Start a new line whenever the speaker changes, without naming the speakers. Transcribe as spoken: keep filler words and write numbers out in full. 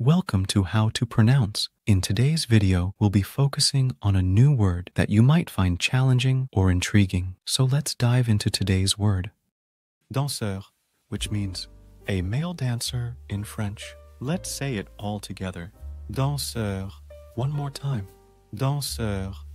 Welcome to How to Pronounce. In today's video, we'll be focusing on a new word that you might find challenging or intriguing. So let's dive into today's word. Danseur, which means a male dancer in French. Let's say it all together. Danseur. One more time. Danseur.